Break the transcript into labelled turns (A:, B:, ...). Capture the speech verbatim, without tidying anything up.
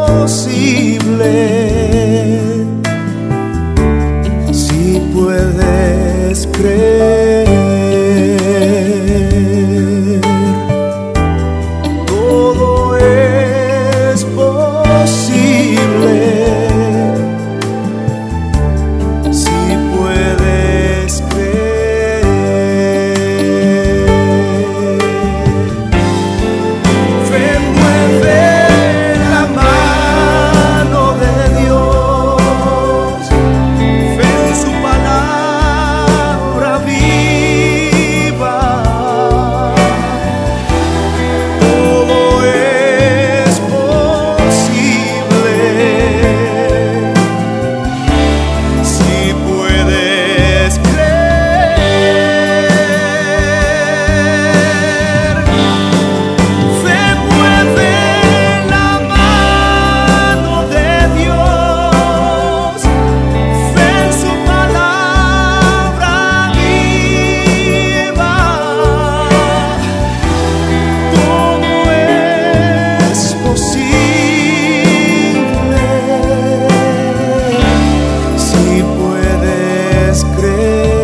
A: posible si puedes creer. Todo es posible si puedes creer. Fe mueve la mano de Dios, fe en su palabra viva. Todo es posible si puedes creer. Fe mueve la mano de Dios, fe en su palabra viva. Todo es posible si puedes creer.